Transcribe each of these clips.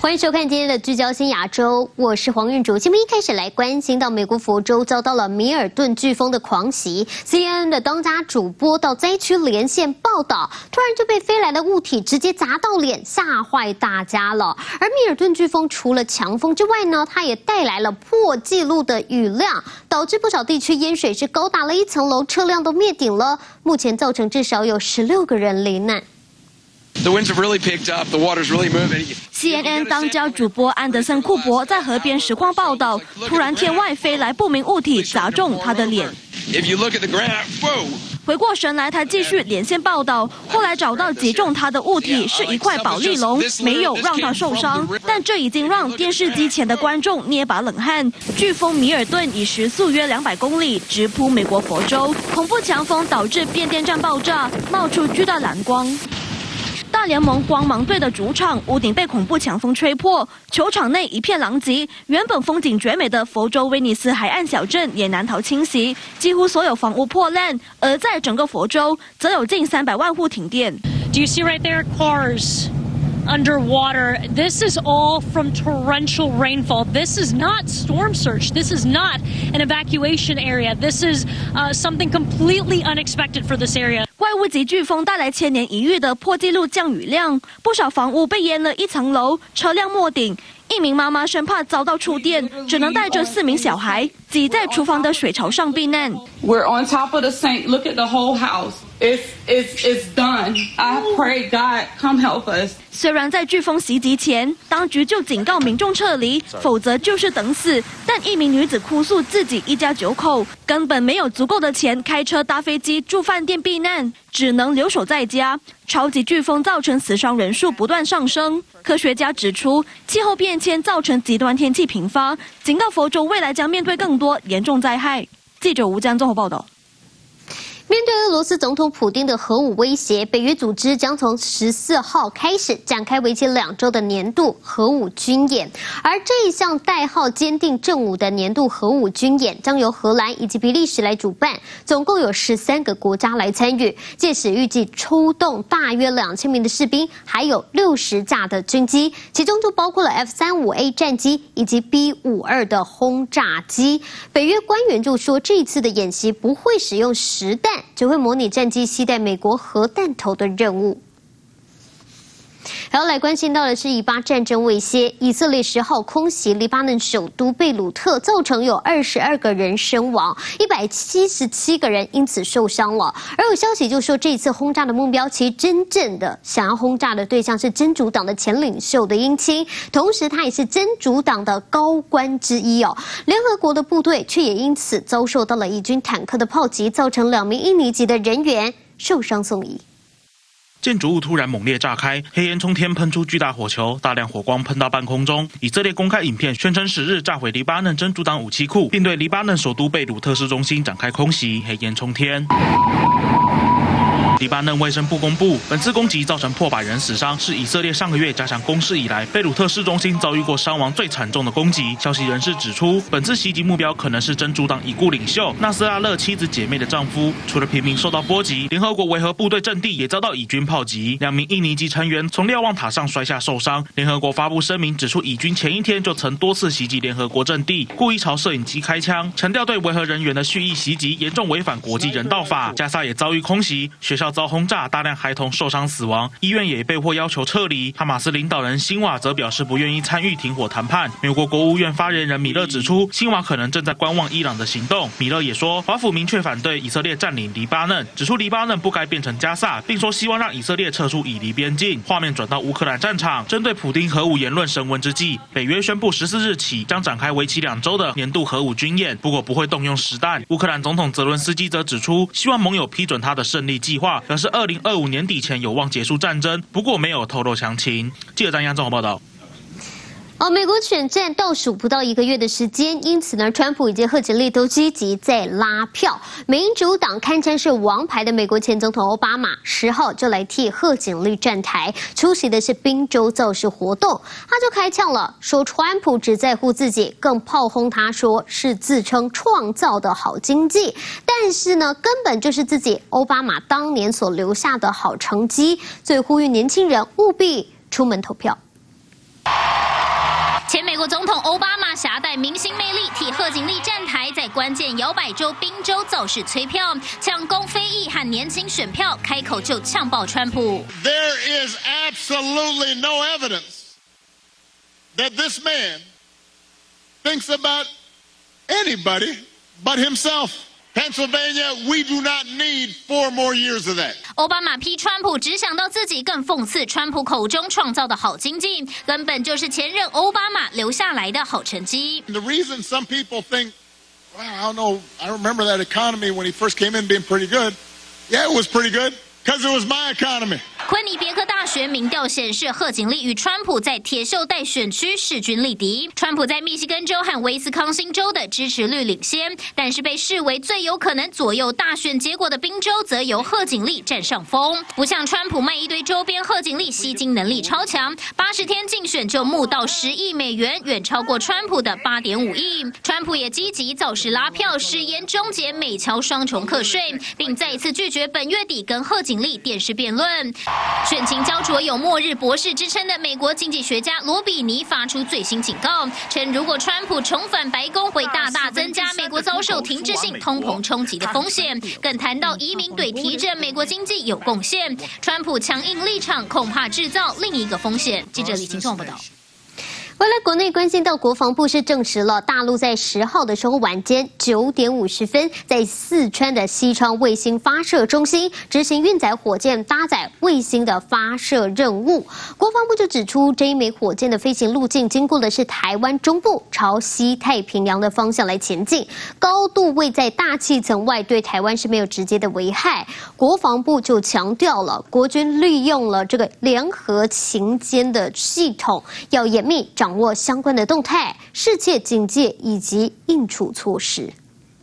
欢迎收看今天的聚焦新亚洲，我是黄韵竹。节目一开始来关心到美国佛州遭到了米尔顿飓风的狂袭 ，CNN 的当家主播到灾区连线报道，突然就被飞来的物体直接砸到脸，吓坏大家了。而米尔顿飓风除了强风之外呢，它也带来了破纪录的雨量，导致不少地区淹水是高达了1层楼，车辆都灭顶了。目前造成至少有16个人罹难。 The winds have really picked up. The water's really moving. CNN 当家主播安德森·库珀在河边实况报道，突然天外飞来不明物体砸中他的脸。 If you look at the graph, whoa! 回过神来，他继续连线报道。后来找到击中他的物体是一块保丽龙，没有让他受伤，但这已经让电视机前的观众捏把冷汗。飓风米尔顿以时速约200公里直扑美国佛州，恐怖强风导致变电站爆炸，冒出巨大蓝光。 大联盟光芒队的主场屋顶被恐怖强风吹破，球场内一片狼藉。原本风景绝美的佛州威尼斯海岸小镇也难逃侵袭，几乎所有房屋破烂。而在整个佛州，则有近300万户停电。 Do you see right there cars underwater? This is all from torrential rainfall. This is not storm surge. This is not an evacuation area. This is something completely unexpected for this area. 怪物级飓风带来千年一遇的破纪录降雨量，不少房屋被淹了1层楼，车辆没顶。一名妈妈生怕遭到触电，只能带着4名小孩挤在厨房的水槽上避难。 We're on top of the sink. Look at the whole house. It's done. I pray God come help us. 虽然在飓风袭击前，当局就警告民众撤离，否则就是等死。但一名女子哭诉自己一家9口根本没有足够的钱开车搭飞机住饭店避难，只能留守在家。超级飓风造成死伤人数不断上升。科学家指出，气候变迁造成极端天气频发，警告佛州未来将面对更多严重灾害。记者吴江综合报道。 面对俄罗斯总统普丁的核武威胁，北约组织将从14号开始展开为期2周的年度核武军演。而这一项代号“坚定正午”的年度核武军演，将由荷兰以及比利时来主办，总共有13个国家来参与。届时预计出动大约2000名的士兵，还有60架的军机，其中就包括了 F-35A 战机以及 B-52的轰炸机。北约官员就说，这一次的演习不会使用实弹。 只会模拟战机携带美国核弹头的任务。还要来关心到的是，以巴战争未歇，以色列10号空袭黎巴嫩首都贝鲁特，造成有22个人身亡，177个人因此受伤了。而有消息就说，这一次轰炸的目标其实真正的想要轰炸的对象是真主党的前领袖的姻亲，同时他也是真主党的高官之一哦。联合国的部队却也因此遭受到了以军坦克的炮击，造成2名印尼籍的人员受伤送医。 建筑物突然猛烈炸开，黑烟冲天，喷出巨大火球，大量火光喷到半空中。以色列公开影片宣称10日炸毁黎巴嫩真主党武器库，并对黎巴嫩首都贝鲁特市中心展开空袭，黑烟冲天。 黎巴嫩卫生部公布，本次攻击造成破百人死伤，是以色列上个月加强攻势以来，贝鲁特市中心遭遇过伤亡最惨重的攻击。消息人士指出，本次袭击目标可能是真主党已故领袖纳斯拉勒妻子姐妹的丈夫。除了平民受到波及，联合国维和部队阵地也遭到以军炮击，2名印尼籍成员从瞭望塔上摔下受伤。联合国发布声明指出，以军前一天就曾多次袭击联合国阵地，故意朝摄影机开枪，强调对维和人员的蓄意袭击严重违反国际人道法。加沙也遭遇空袭，学校 遭轰炸，大量孩童受伤死亡，医院也被迫要求撤离。哈马斯领导人辛瓦则表示不愿意参与停火谈判。美国国务院发言人米勒指出，辛瓦可能正在观望伊朗的行动。米勒也说，华府明确反对以色列占领黎巴嫩，指出黎巴嫩不该变成加萨，并说希望让以色列撤出以黎边境。画面转到乌克兰战场，针对普丁核武言论升温之际，北约宣布14日起将展开为期2周的年度核武军演，不过不会动用实弹。乌克兰总统泽伦斯基则指出，希望盟友批准他的胜利计划，表示2025年底前有望结束战争，不过没有透露详情。记者张扬综合报道。 美国选战倒数不到1个月的时间，因此呢，川普以及贺锦丽都积极在拉票。民主党堪称是王牌的美国前总统奥巴马10号就来替贺锦丽站台，出席的是宾州造势活动，他就开呛了，说川普只在乎自己，更炮轰他说是自称创造的好经济，但是呢，根本就是自己奥巴马当年所留下的好成绩，所以呼吁年轻人务必出门投票。 美国总统奥巴马携带明星魅力替贺锦丽站台，在关键摇摆州宾州造势催票，抢攻非裔和年轻选票，开口就呛爆川普。 There is absolutely no evidence that this man thinks about anybody but himself. Pennsylvania, we do not need 4 more years of that. 奥巴马批川普只想到自己，更讽刺川普口中创造的好经济，根本就是前任奥巴马留下来的好成绩。 The reason some people think, well, I don't know, I remember that economy when he first came in being pretty good. Yeah, it was pretty good, because it was my economy. 昆尼别克大学民调显示，贺锦丽与川普在铁锈带选区势均力敌。川普在密西根州和威斯康星州的支持率领先，但是被视为最有可能左右大选结果的宾州，则由贺锦丽占上风。不像川普卖一堆周边，贺锦丽吸金能力超强，80天竞选就募到10亿美元，远超过川普的8.5亿。川普也积极造势拉票，誓言终结美侨双重课税，并再一次拒绝本月底跟贺锦丽电视辩论。选情焦灼，有末日博士之称的美国经济学家罗比尼发出最新警告，称如果川普重返白宫，会大大增加美国遭受停滞性通膨冲击的风险。更谈到移民对提振美国经济有贡献，川普强硬立场恐怕制造另一个风险。记者李金仲报道。 回来国内关心到国防部是证实了，大陆在10号的时候晚间9点50分，在四川的西昌卫星发射中心执行运载火箭搭载卫星的发射任务。国防部就指出，这一枚火箭的飞行路径经过的是台湾中部，朝西太平洋的方向来前进，高度位在大气层外，对台湾是没有直接的危害。国防部就强调了，国军利用了这个联合勤监的系统，要严密掌握相关的动态，适切警戒以及应处措施。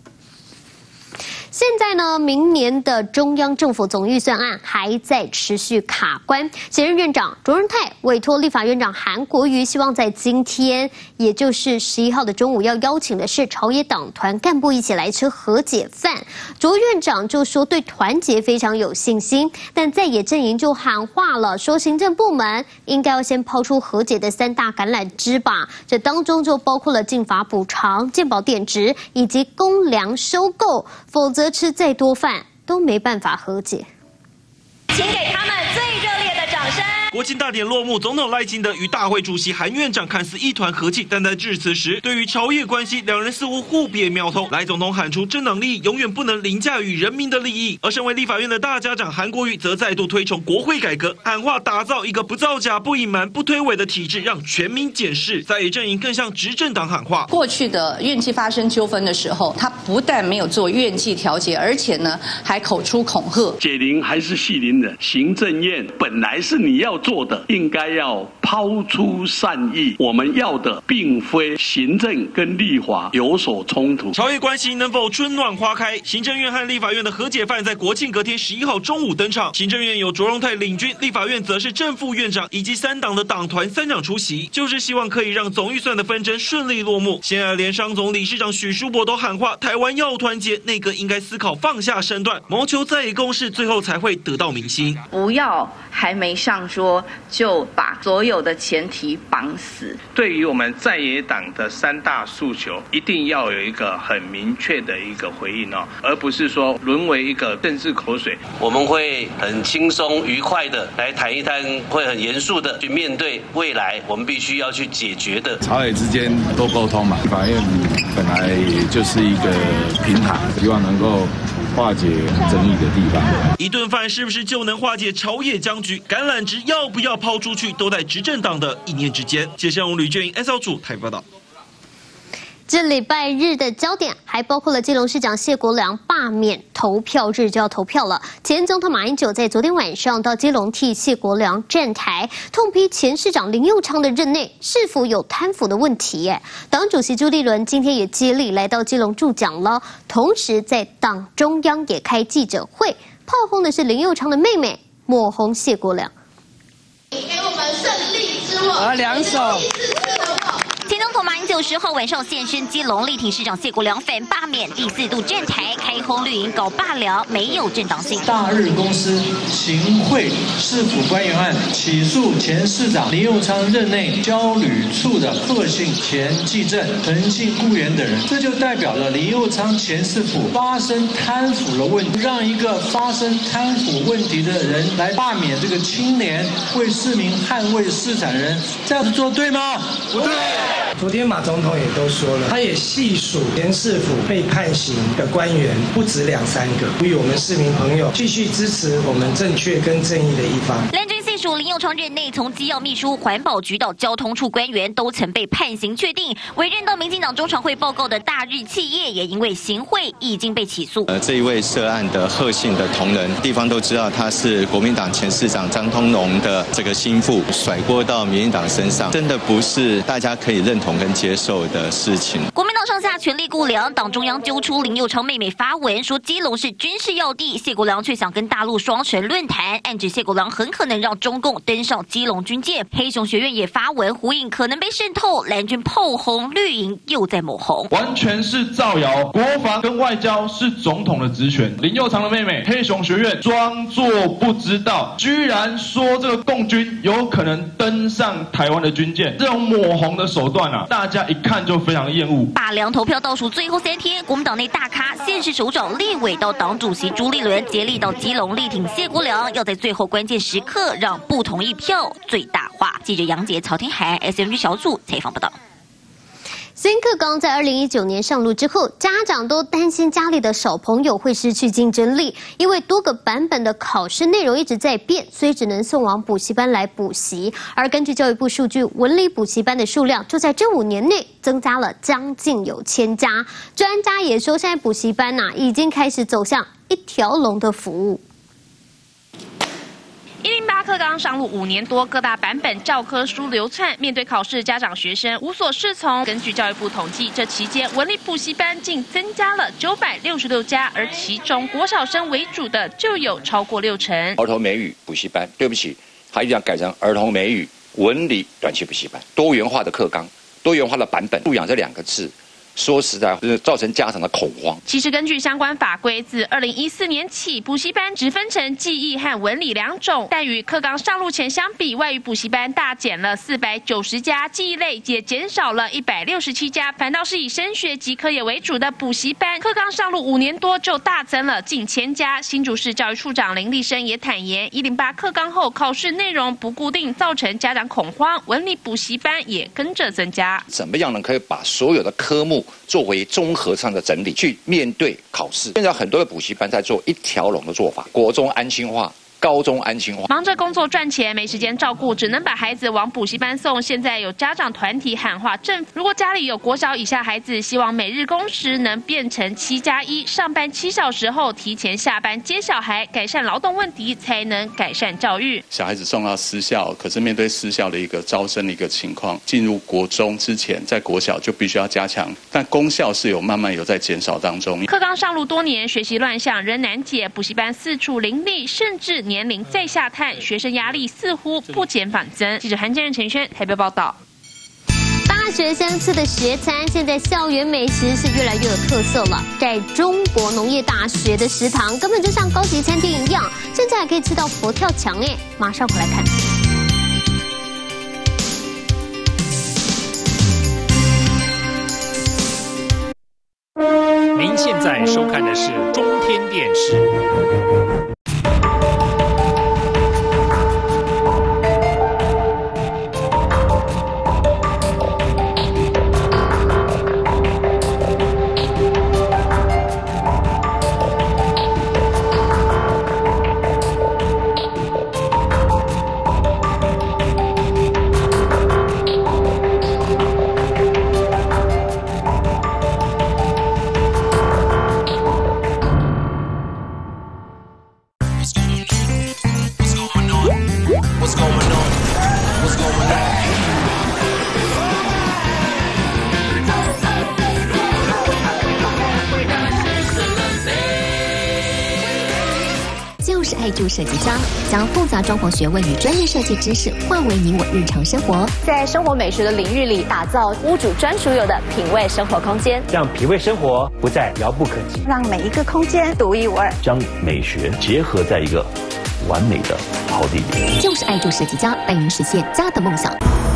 现在呢，明年的中央政府总预算案还在持续卡关。现任院长卓荣泰委托立法院长韩国瑜，希望在今天，也就是11号的中午，要邀请的是朝野党团干部一起来吃和解饭。卓院长就说对团结非常有信心，但在野阵营就喊话了，说行政部门应该要先抛出和解的3大橄榄枝吧。这当中就包括了进法补偿、健保垫值以及公粮收购，否则吃再多饭都没办法和解。 请给他们最热烈的掌声。 国庆大典落幕，总统赖清德与大会主席韩院长看似一团和气，但在致辞时，对于朝野关系，两人似乎互别苗头。赖总统喊出政党利益永远不能凌驾于人民的利益，而身为立法院的大家长韩国瑜则再度推崇国会改革，喊话打造一个不造假、不隐瞒、不推诿的体制，让全民检视。在野阵营更向执政党喊话。 过去的院际发生纠纷的时候，他不但没有做院际调解，而且呢还口出恐吓。 解铃还是系铃人，行政院本来是你要做的，应该要抛出善意。我们要的并非行政跟立法有所冲突。 朝野关系能否春暖花开？行政院和立法院的和解饭在国庆隔天11号中午登场。行政院有卓荣泰领军，立法院则是正副院长以及3党的党团3长出席，就是希望可以让总预算的纷争顺利落幕。现在连商总理事长许淑伯都喊话，台湾要团结，内阁应该思考放下身段，谋求在野共识，最后才会得到民心。 不要还没上桌就把所有的前提绑死。 对于我们在野党的3大诉求，一定要有一个很明确的一个回应而不是说沦为一个政治口水。 我们会很轻松愉快的来谈一谈，会很严肃的去面对未来我们必须要去解决的。 朝野之间多沟通嘛，立法院本来也就是一个平台，希望能够化解争议的地方。 一顿饭是不是就能化解朝野僵局？橄榄枝要不要抛出去，都在执政党的一念之间。接下来吕俊英 SL 组台报道。 这礼拜日的焦点还包括了基隆市长谢国良罢免投票日就要投票了。前总统马英九在昨天晚上到基隆替谢国良站台，痛批前市长林右昌的任内是否有贪腐的问题。党主席朱立伦今天也接力来到基隆助讲了，同时在党中央也开记者会，炮轰的是林右昌的妹妹，抹红谢国良。 给我们胜利之吻， 2手。 前总统马英九 10号晚上现身基隆力挺市长谢国良反罢免，第4度站台开轰绿营搞罢僚，没有正当性。 大日公司行贿市府官员案起诉前市长林右昌任内交旅处的贺姓前技正、陈姓雇员等人，这就代表了林右昌前市府发生贪腐的问题，让一个发生贪腐问题的人来罢免这个青年为市民捍卫市场的人，这样子做对吗？不对。 昨天马总统也都说了，他也细数前市府被判刑的官员不止2、3个，呼吁我们市民朋友继续支持我们正确跟正义的一方。 蓝军细数林右昌任内从机要秘书、环保局到交通处官员都曾被判刑确定，委任到民进党中常会报告的大日企业也因为行贿已经被起诉。 这一位涉案的贺姓的同仁，地方都知道他是国民党前市长张通龙的这个心腹，甩锅到民进党身上，真的不是大家可以认同跟接受的事情。 国民党上下全力估量，党中央揪出林右昌妹妹发文说基隆是军事要地，谢国良却想跟大陆双城论坛，暗指谢国良很可能让中共登上基隆军舰。黑熊学院也发文呼应可能被渗透，蓝军炮轰绿营又在抹红， 完全是造谣。国防跟外交是总统的职权，林右昌的妹妹黑熊学院装作不知道，居然说这个共军有可能登上台湾的军舰，这种抹红的手段啊，大家一看就非常的厌恶。 罢梁投票倒数最后3天，国民党内大咖、县市首长、立委到党主席朱立伦接力到基隆力挺谢国良，要在最后关键时刻让不同意票最大化。记者杨杰、曹天海 SMG 小组采访报道。 新课纲在2019年上路之后，家长都担心家里的小朋友会失去竞争力，因为多个版本的考试内容一直在变，所以只能送往补习班来补习。而根据教育部数据，文理补习班的数量就在这5年内增加了将近有1000家。专家也说，现在补习班已经开始走向一条龙的服务。 108课纲上路5年多，各大版本教科书流窜，面对考试，家长学生无所适从。根据教育部统计，这期间文理补习班竟增加了966家，而其中国小生为主的就有超过60%。 儿童美语补习班，对不起，它一定要改成儿童美语文理短期补习班，多元化的课纲，多元化的版本，素养这2个字。说实在，造成家长的恐慌。 其实根据相关法规，自2014年起，补习班只分成记忆和文理2种，但与课纲上路前相比，外语补习班大减了490家，记忆类也减少了167家，反倒是以升学及科研为主的补习班，课纲上路5年多就大增了近1000家。新竹市教育处长林立生也坦言，108课纲后考试内容不固定，造成家长恐慌，文理补习班也跟着增加。 怎么样能可以把所有的科目作为综合上的整理，去面对考试。现在很多的补习班在做一条龙的做法，国中安亲化，高中安亲化， 忙着工作赚钱，没时间照顾，只能把孩子往补习班送。现在有家长团体喊话政府，如果家里有国小以下孩子，希望每日工时能变成7+1，上班7小时后提前下班接小孩，改善劳动问题，才能改善教育。 小孩子送到私校，可是面对私校的一个招生的一个情况，进入国中之前，在国小就必须要加强，但公校是慢慢有在减少当中。 课纲上路多年，学习乱象仍难解，补习班四处林立，甚至年龄再下探，学生压力似乎不减反增。记者韩建仁、陈轩台北报道。 大学生吃的学餐，现在校园美食是越来越有特色了。在中国农业大学的食堂，根本就像高级餐厅一样，现在还可以吃到佛跳墙哎！马上回来看。 您现在收看的是中天电视。 就是爱住设计家，将复杂装潢学问与专业设计知识化为你我日常生活， 在生活美学的领域里打造屋主专属有的品味生活空间， 让品味生活不再遥不可及， 让每一个空间独一无二， 将美学结合在一个完美的好地点。 就是爱住设计家，带您实现家的梦想。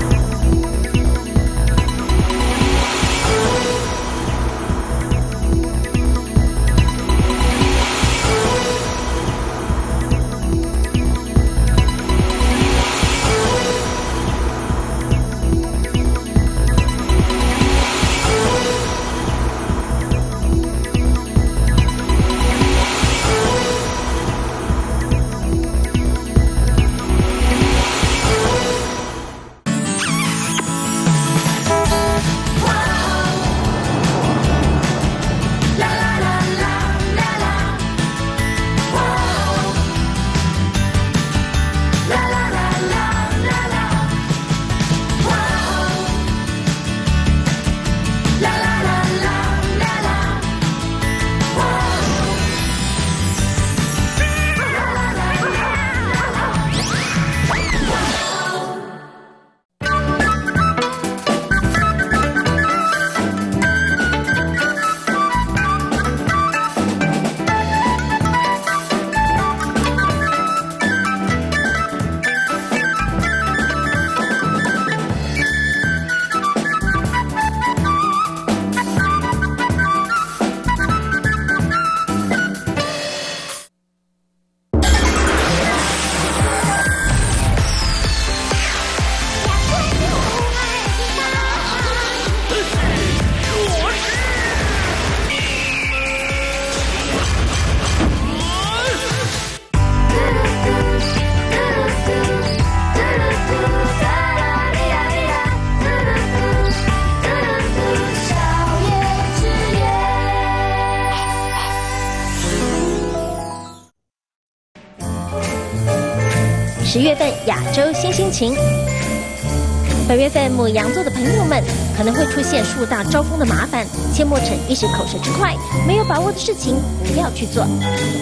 10月份亚洲新心情，本月份牡羊座的朋友们可能会出现树大招风的麻烦，切莫逞一时口舌之快，没有把握的事情不要去做。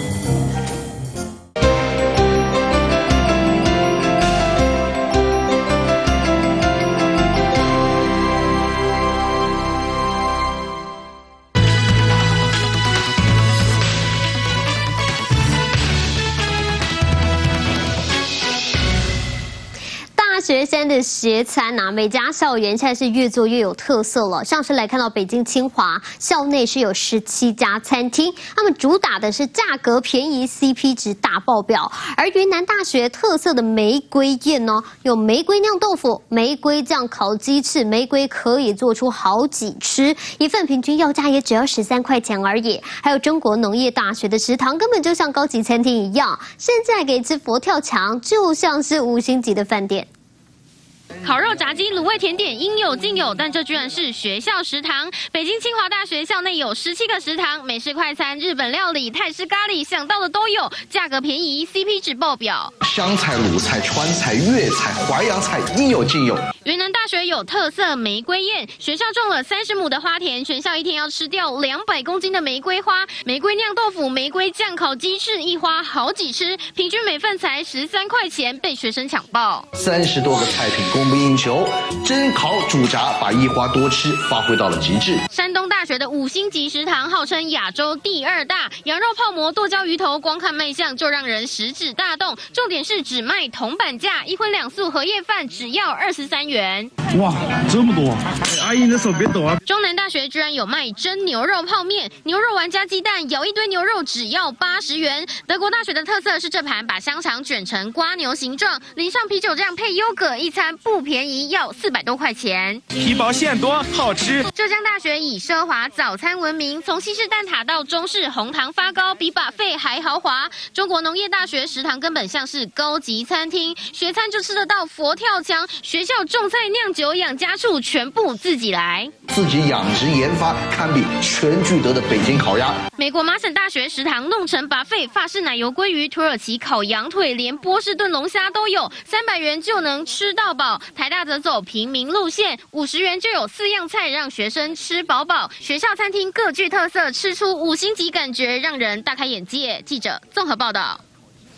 学生的学餐每家校园现在是越做越有特色了。像是来看到北京清华校内是有17家餐厅，他们主打的是价格便宜、CP 值大爆表。而云南大学特色的玫瑰宴呢，有玫瑰酿豆腐、玫瑰酱烤鸡翅，玫瑰可以做出好几吃，一份平均要价也只要13块钱而已。还有中国农业大学的食堂根本就像高级餐厅一样，现在给吃佛跳墙就像是5星级的饭店。 烤肉、炸鸡、卤味、甜点应有尽有，但这居然是学校食堂。北京清华大学校内有17个食堂，美式快餐、日本料理、泰式咖喱，想到的都有，价格便宜 ，CP 值爆表。 湘菜、鲁菜、川菜、粤菜、淮扬菜应有尽有。 云南大学有特色玫瑰宴，学校种了30亩的花田，全校一天要吃掉200公斤的玫瑰花，玫瑰酿豆腐、玫瑰酱烤鸡翅，一花好几吃，平均每份才13块钱，被学生抢爆。 30多个菜品供不应求，蒸烤煮炸把一花多吃发挥到了极致。 山东大学的5星级食堂号称亚洲第2大，羊肉泡馍、剁椒鱼头，光看卖相就让人食指大动。重点是只卖铜板价，一荤2素荷叶饭只要23元。 哇，这么多！阿姨，你的手别抖啊！ 中南大学居然有卖蒸牛肉泡面，牛肉丸加鸡蛋，舀一堆牛肉只要80元。德国大学的特色是这盘把香肠卷成瓜牛形状，淋上啤酒酱配优格，一餐不便宜，要400多块钱。 皮薄馅多，好吃。 浙江大学以奢华早餐闻名，从西式蛋挞到中式红糖发糕，比buffet还豪华。中国农业大学食堂根本像是高级餐厅，学餐就吃得到佛跳墙，学校种菜酿酒养家畜全部自己来， 自己养殖研发，堪比全聚德的北京烤鸭。 美国麻省大学食堂弄成buffet，法式奶油鲑鱼、土耳其烤羊腿，连波士顿龙虾都有，300元就能吃到饱。台大则走平民路线，50元就有4样菜，让学生吃饱饱。学校餐厅各具特色，吃出5星级感觉，让人大开眼界。记者综合报道。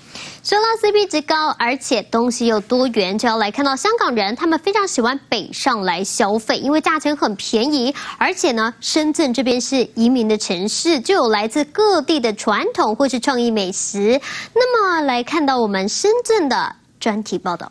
说到 CP 值高，而且东西又多元，就要来看到香港人，他们非常喜欢北上来消费，因为价钱很便宜，而且呢，深圳这边是移民的城市，就有来自各地的传统或是创意美食。那么来看到我们深圳的专题报道。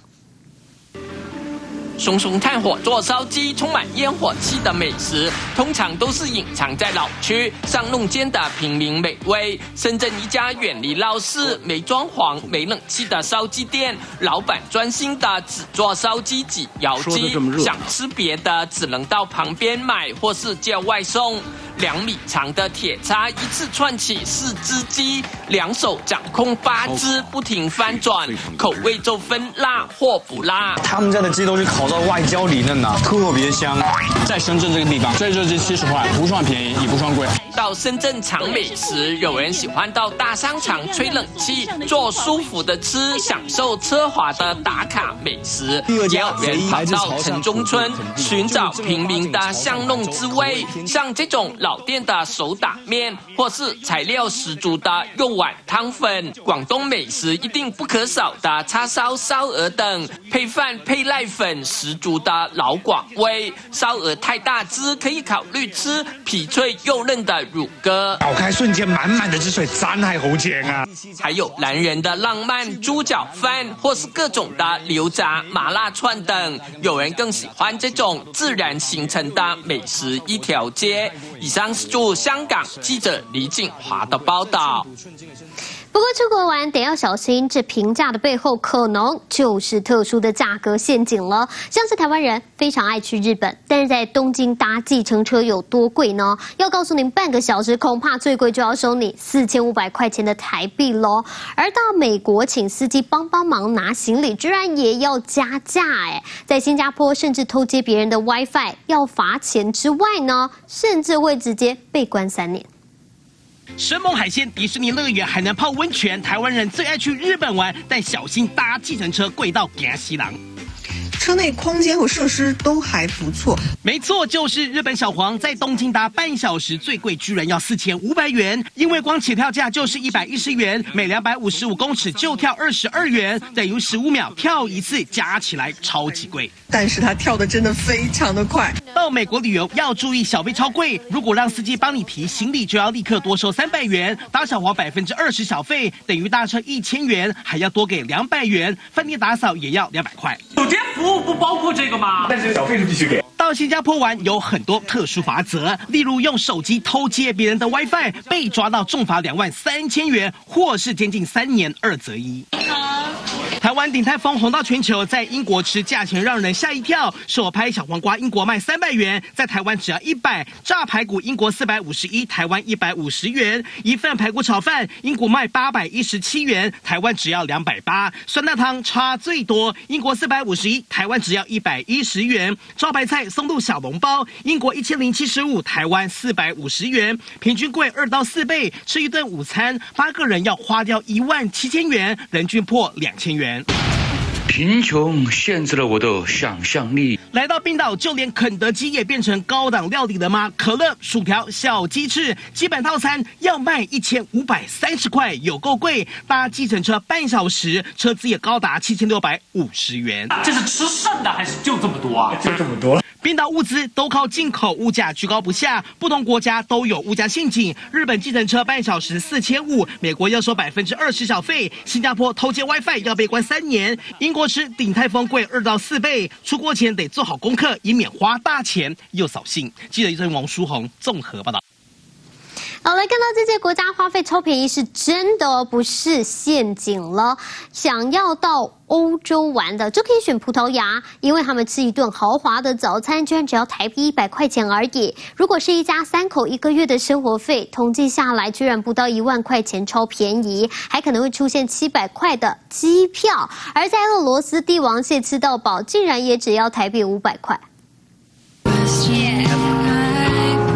熊熊炭火做烧鸡，充满烟火气的美食，通常都是隐藏在老区上弄间的平民美味。深圳一家远离闹市、没装潢、没冷气的烧鸡店，老板专心的只做烧鸡及窑鸡，想吃别的只能到旁边买或是叫外送。 2米长的铁叉一次串起4只鸡，2手掌控8只，不停翻转，口味就分辣或不辣。 他们家的鸡都是烤到外焦里嫩的，特别香。在深圳这个地方，所以这鸡70块，不算便宜，也不算贵。 到深圳尝美食，有人喜欢到大商场吹冷气，坐舒服的吃，享受奢华的打卡美食；也有人跑到城中村寻找平民的巷弄滋味，像这种 老店的手打面，或是材料十足的肉丸汤粉，广东美食一定不可少的叉烧、烧鹅等，配饭配濑粉，十足的老广味。烧鹅太大只，可以考虑吃皮脆又嫩的乳鸽。 咬开瞬间，满满的汁水，真係好正啊！ 还有男人的浪漫猪脚饭，或是各种的牛杂、麻辣串等。有人更喜欢这种自然形成的美食一条街。 以上是驻香港记者李景华的报道。 不过出国玩得要小心，这平价的背后可能就是特殊的价格陷阱了。像是台湾人非常爱去日本，但是在东京搭计程车有多贵呢？要告诉您，半个小时恐怕最贵就要收你4500块钱的台币咯。而到美国请司机帮忙拿行李，居然也要加价哎！在新加坡甚至偷接别人的 WiFi 要罚钱之外呢，甚至会直接被关3年。 生猛海鲜、迪士尼乐园还能泡温泉，台湾人最爱去日本玩，但小心搭计程车贵到惊死人。 车内空间和设施都还不错， 没错，就是日本小黄在东京搭半小时，最贵居然要4500元，因为光起跳价就是110元，每255公尺就跳22元，等于15秒跳一次，加起来超级贵。 但是它跳的真的非常的快。 到美国旅游要注意小费超贵，如果让司机帮你提行李，就要立刻多收300元，搭小黄20%小费，等于搭车1000元，还要多给200元，饭店打扫也要200块。 酒店服务不包括这个吗？ 但是小费是必须给。 到新加坡玩有很多特殊罚则，例如用手机偷接别人的 WiFi， 被抓到重罚23000元，或是监禁3年2择1。 台湾鼎泰丰红到全球，在英国吃价钱让人吓一跳。手拍小黄瓜，英国卖300元，在台湾只要100；炸排骨，英国451，台湾150元；一份排骨炒饭，英国卖817元，台湾只要280；酸辣汤差最多，英国451，台湾只要110元；招牌菜松露小笼包，英国1075，台湾450元，平均贵2到4倍。吃一顿午餐，8个人要花掉17000元，人均破2000元。 贫穷限制了我的想象力。 来到冰岛，就连肯德基也变成高档料理了吗？可乐、薯条、小鸡翅，基本套餐要卖1530块，有够贵。搭计程车半小时，车资也高达7650元。 这是吃剩的还是就这么多啊？就这么多。 冰岛物资都靠进口，物价居高不下，不同国家都有物价陷阱。日本计程车半小时4500，美国要收20%小费，新加坡偷接 WiFi 要被关3年，英国吃鼎泰丰贵2到4倍。出国前得做好功课，以免花大钱又扫兴。记者一阵王书宏综合报道。 好，来看到这些国家花费超便宜，是真的不是陷阱了。想要到欧洲玩的，就可以选葡萄牙，因为他们吃一顿豪华的早餐，居然只要台币100块钱而已。如果是一家3口1个月的生活费，统计下来居然不到1万块钱，超便宜，还可能会出现700块的机票。而在俄罗斯，帝王蟹吃到饱，竟然也只要台币500块。 最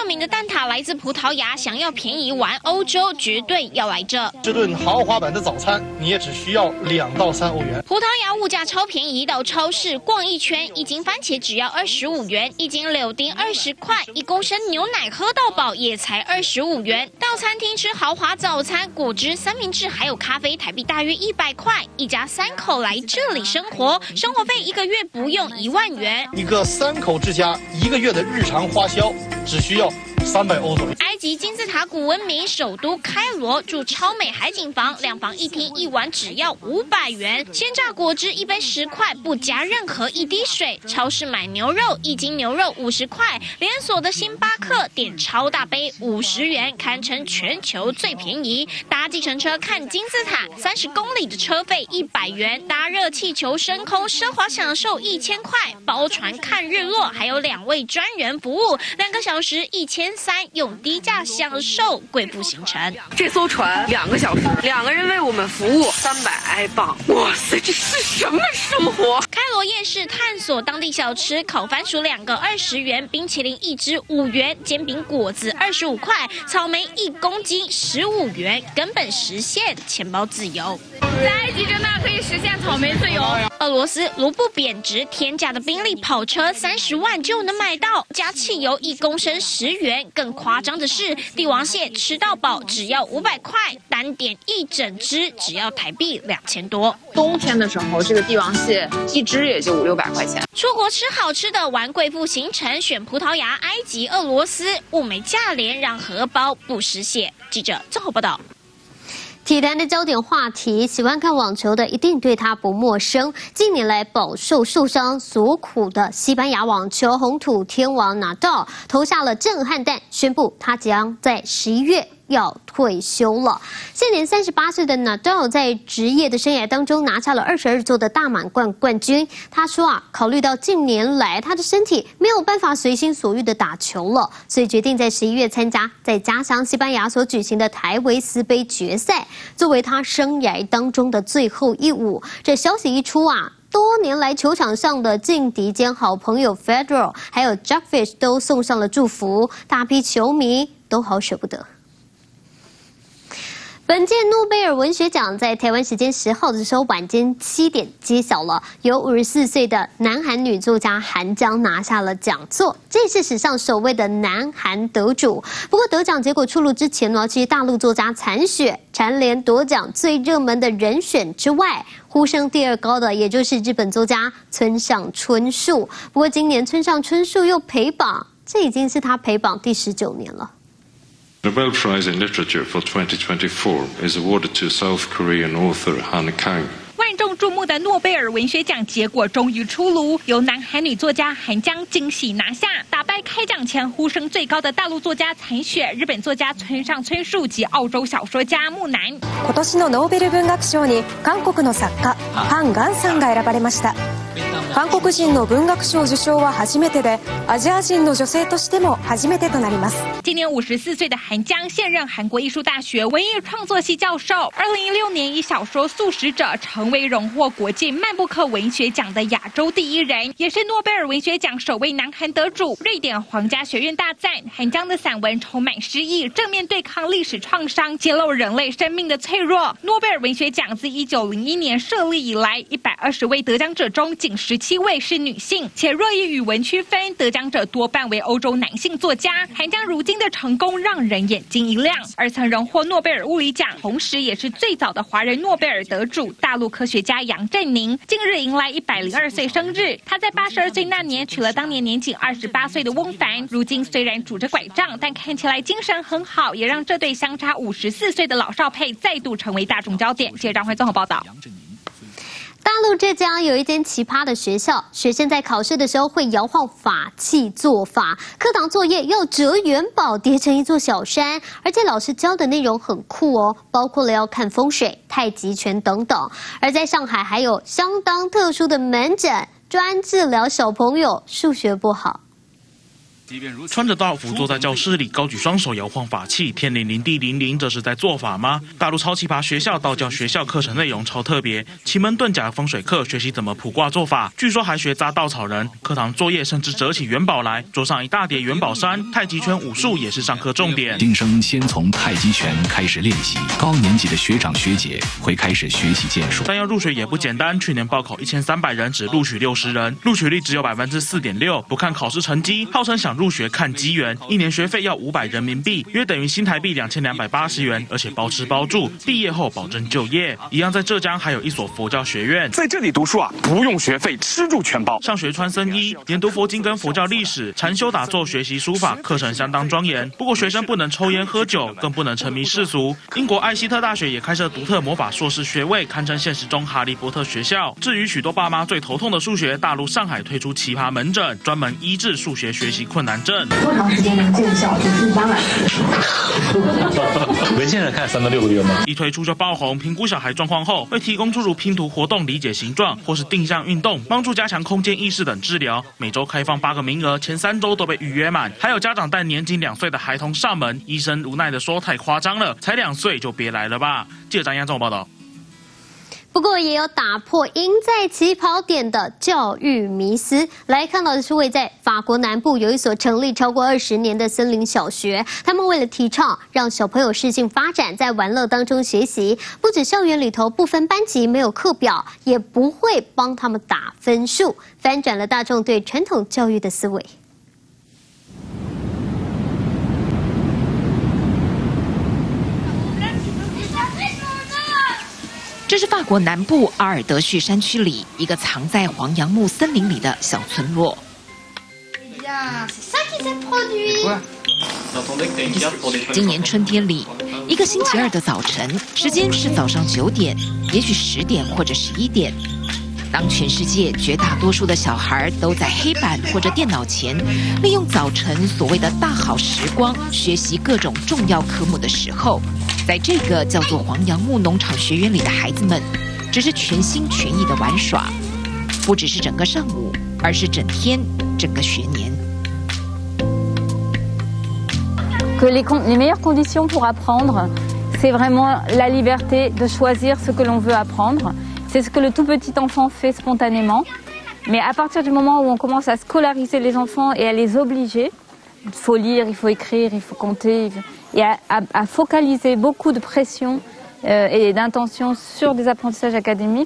有名的蛋挞来自葡萄牙，想要便宜玩欧洲，绝对要来这。 这顿豪华版的早餐，你也只需要2到3欧元。 葡萄牙物价超便宜，到超市逛一圈，一斤番茄只要25元，一斤柳丁20块，1公升牛奶喝到饱也才25元。到餐厅吃豪华早餐，果汁、三明治还有咖啡，台币大约100块。一家3口来这里生活，生活费1个月不用1万元。 一个3口之家1个月的日常花销只需要300欧左右。 埃及金字塔古文明首都开罗，住超美海景房，2房1厅，1晚只要500元。鲜榨果汁1杯10块，不加任何一滴水。超市买牛肉，1斤牛肉50块。连锁的星巴克点超大杯50元，堪称全球最便宜。搭计程车看金字塔，30公里的车费100元。搭热气球升空，奢华享受1000块。包船看日落，还有2位专人服务，2个小时1300，用低价享受贵妇行程。 这艘船2个小时，2个人为我们服务，300镑。哇塞，这是什么生活？ 开罗夜市探索当地小吃，烤番薯2个20元，冰淇淋1支5元，煎饼果子25块，草莓1公斤15元，根本实现钱包自由。 在埃及真的可以实现草莓自由。 俄罗斯卢布贬值，天价的宾利跑车30万就能买到，加汽油1公升10元。更夸张的是，帝王蟹吃到饱只要500块，单点1整只只要台币2000多。 冬天的时候，这个帝王蟹1只也就500-600块钱。 出国吃好吃的，玩贵妇行程，选葡萄牙、埃及、俄罗斯，物美价廉，让荷包不失血。记者综合报道。 体坛的焦点话题，喜欢看网球的一定对他不陌生。近年来饱受伤所苦的西班牙网球红土天王纳豆投下了震撼弹，宣布他将在11月要退休了。现年38岁的纳豆在职业的生涯当中拿下了22座的大满贯冠军。他说考虑到近年来他的身体没有办法随心所欲的打球了，所以决定在11月参加在家乡西班牙所举行的台维斯杯决赛，作为他生涯当中的最后一舞。这消息一出多年来球场上的劲敌兼好朋友 Federer 还有 Djokovic 都送上了祝福，大批球迷都好舍不得。本届诺贝尔文学奖在台湾时间10号的时候晚间7点揭晓了，由54岁的南韩女作家韩江拿下了讲座，这是史上首位的南韩得主。不过得奖结果出炉之前呢，其实大陆作家残雪蝉联夺奖最热门的人选之外，呼声第2高的也就是日本作家村上春树。不过今年村上春树又陪榜，这已经是他陪榜第19年了。 Nobel Prize in Literature for 2024 is awarded to South Korean author Han Kang. 万众注目的诺贝尔文学奖结果终于出炉，由南韩女作家韩江惊喜拿下，打败开奖前呼声最高的大陆作家残雪、日本作家村上春树及澳洲小说家木南。 今年のノーベル文学賞に韓国の作家ハン・ガンさんが選ばれました。韓国人の文学賞受賞は初めてで、アジア人の女性としても初めてとなります。 今年54岁的韩江现任韩国艺术大学文艺创作系教授。2016年以小说《素食者》成为荣获国际曼布克文学奖的亚洲第1人，也是诺贝尔文学奖首位南韩得主。瑞典皇家学院大赞韩江的散文充满诗意，正面对抗历史创伤，揭露人类生命的脆弱。诺贝尔文学奖自1901年设立以来，120位得奖者中仅17位是女性，且若以语文区分，得奖者多半为欧洲男性作家。韩江如今的成功让人眼睛一亮，而曾荣获诺贝尔物理奖，同时也是最早的华人诺贝尔得主大陆科学家杨振宁，近日迎来102岁生日。他在82岁那年娶了当年年仅28岁的翁帆，如今虽然拄着拐杖，但看起来精神很好，也让这对相差54岁的老少配再度成为大众焦点。记者张慧综合报道。 大陆浙江有一间奇葩的学校，学生在考试的时候会摇晃法器做法，课堂作业要折元宝叠成一座小山，而且老师教的内容很酷哦，包括了要看风水、太极拳等等。而在上海还有相当特殊的门诊，专治疗小朋友数学不好。 穿着道服坐在教室里，高举双手摇晃法器，天灵灵地灵灵，这是在做法吗？大陆超奇葩学校道教学校课程内容超特别，奇门遁甲风水课学习怎么卜卦做法，据说还学扎稻草人，课堂作业甚至折起元宝来，桌上一大叠元宝山，太极拳武术也是上课重点。 新生先从太极拳开始练习，高年级的学长学姐会开始学习剑术。 但要入学也不简单，去年报考1300人，只录取60人，录取率只有4.6%。不看考试成绩，号称想入学看机缘，一年学费要500人民币，约等于新台币2280元，而且包吃包住，毕业后保证就业。一样在浙江还有一所佛教学院， 在这里读书啊，不用学费，吃住全包。 上学穿僧衣，研读佛经跟佛教历史，禅修打坐，学习书法，课程相当庄严。不过学生不能抽烟喝酒，更不能沉迷世俗。英国艾希特大学也开设独特魔法硕士学位，堪称现实中哈利波特学校。至于许多爸妈最头痛的数学，大陆上海推出奇葩门诊，专门医治数学学习困难症。 多长时间能见效？就是当然。 文献人看3到6个月吗？ 一推出就爆红。评估小孩状况后，会提供诸如拼图活动、理解形状，或是定向运动，帮助加强空间意识等治疗。每周开放8个名额，前3周都被预约满。还有家长带年仅2岁的孩童上门，医生无奈地说太夸张了，才2岁就别来了吧。记者张亚仲报道。 不过也有打破赢在起跑点的教育迷思。来看到的是位在法国南部有一所成立超过20年的森林小学，他们为了提倡让小朋友适性发展，在玩乐当中学习，不止校园里头不分班级，没有课表，也不会帮他们打分数，翻转了大众对传统教育的思维。 这是法国南部阿尔德叙山区里一个藏在黄杨木森林里的小村落。今年春天里，一个星期二的早晨，时间是早上9点，也许10点或者11点。当全世界绝大多数的小孩都在黑板或者电脑前，利用早晨所谓的大好时光学习各种重要科目的时候，在这个叫做黄杨木农场学院里的孩子们，只是全心全意的玩耍，不只是整个上午，而是整天、整个学年。 Que les meilleures conditions pour apprendre, c'est vraiment la liberté de choisir ce que l'on veut apprendre. C'est ce que le tout petit enfant fait spontanément. Mais à partir du moment où on commence à scolariser les enfants et à les obliger, il faut lire, il faut écrire, il faut compter, et à focaliser beaucoup de pression et d'intention sur des apprentissages académiques.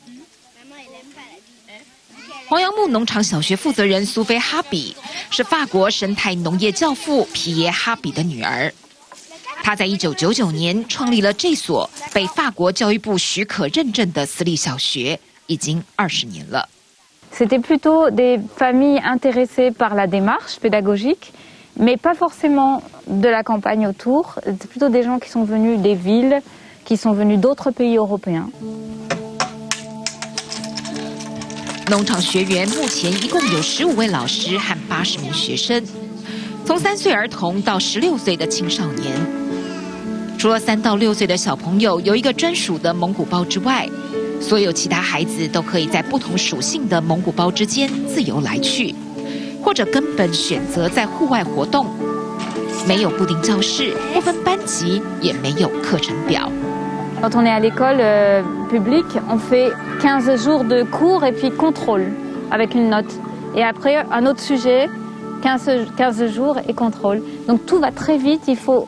黄杨木农场小学负责人苏菲哈比是法国生态农业教父皮耶哈比的女儿。他在1999年创立了这所被法国教育部许可认证的私立小学，已经20年了。 C'était plutôt des familles intéressées par la démarche pédagogique, mais pas forcément de la campagne autour. C'est plutôt des gens qui sont venus des villes, qui sont venus d'autres pays européens. 农场学园目前一共有15位老师和80名学生，从3岁儿童到16岁的青少年。除了3到6岁的小朋友有一个专属的蒙古包之外，所有其他孩子都可以在不同属性的蒙古包之间自由来去，或者根本选择在户外活动。没有固定教室，不分班级，也没有课程表。 Quand on est à l'école publique, on fait 15 jours de cours et puis contrôle avec une note. Et après, un autre sujet, 15 jours et contrôle. Donc tout va très vite, il faut...